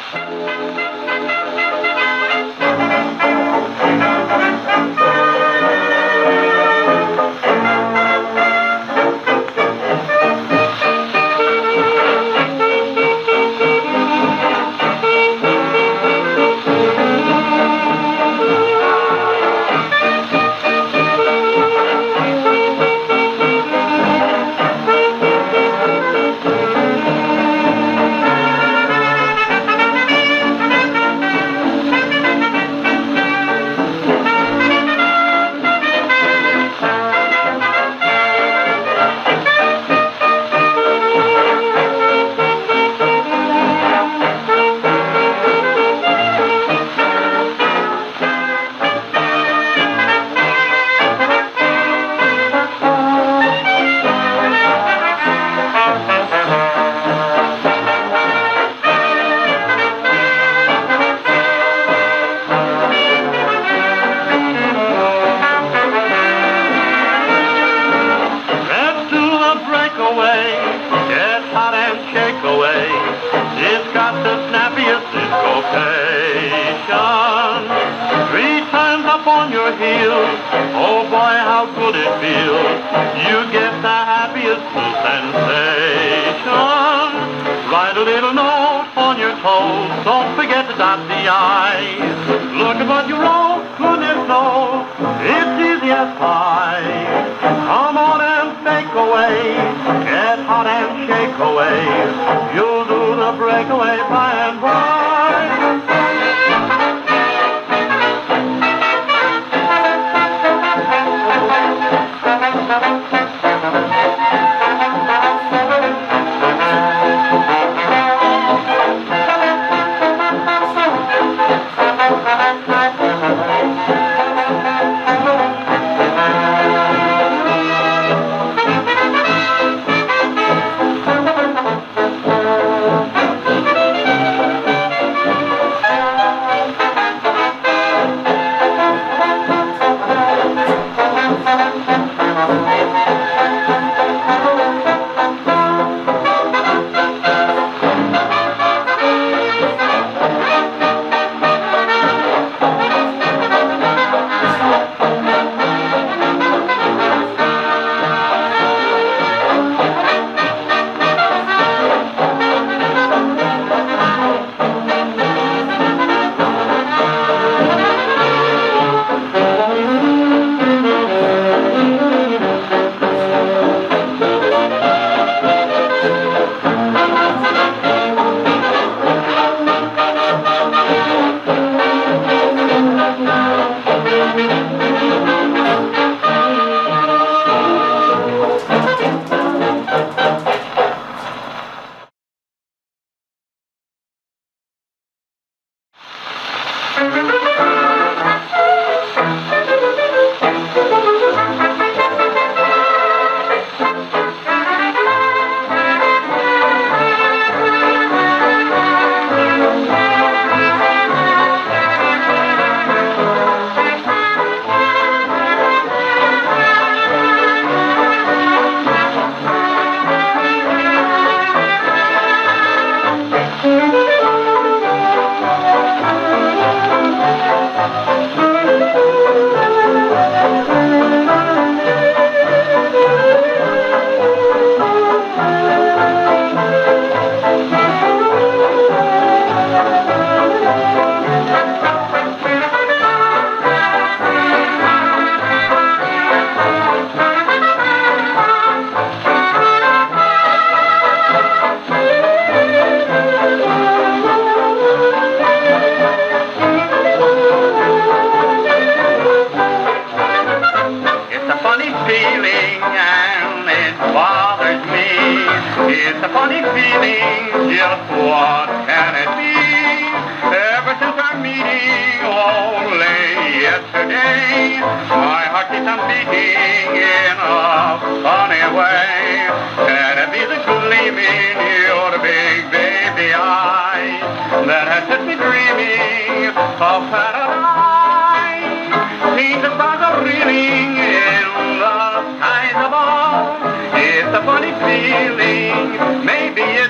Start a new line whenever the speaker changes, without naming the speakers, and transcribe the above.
Oh boy, how good it feels. You get the happiest sensation. Write a little note on your toes. Don't forget to dot the I's. Look at what you wrote. Goodness knows it's easy as pie. Come on and fake away. Get hot and shake away. You'll do the breakaway by and by.
It's a funny feeling, just what can it be? Ever since our meeting only yesterday, my heart keeps on beating in a funny way. Can it be the gleaming, your big baby eyes that has set me dreaming of paradise? See the stars are reeling in the skies above. It's a funny feeling, maybe it's